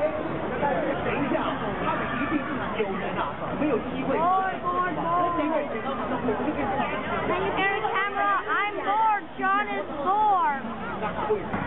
等一下，他们一定有人啊，没有机会。 Can you hear the camera? I'm bored. John is bored.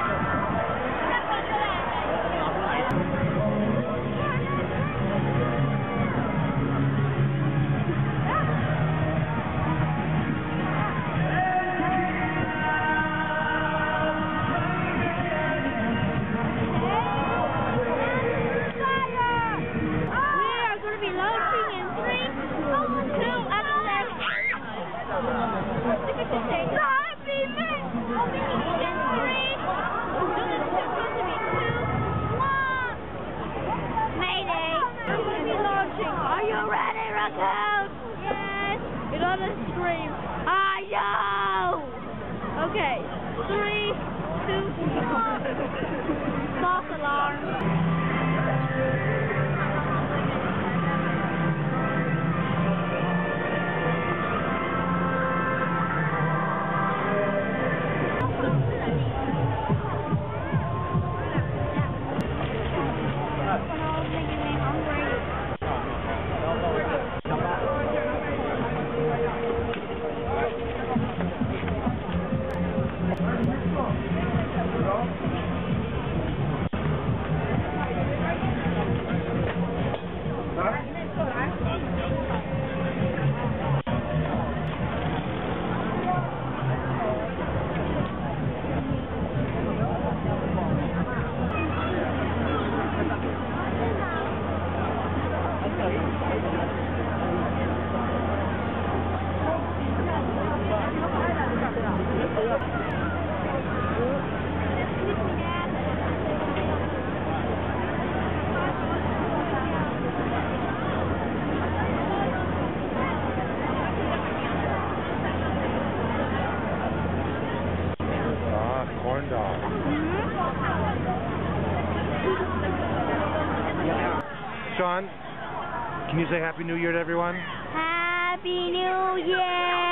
Are you ready, raccoon? Yes. You're on the stream. Are you? Okay. 3, 2, 1. False alarm. Corn dog. Sean, can you say Happy New Year to everyone? Happy New Year!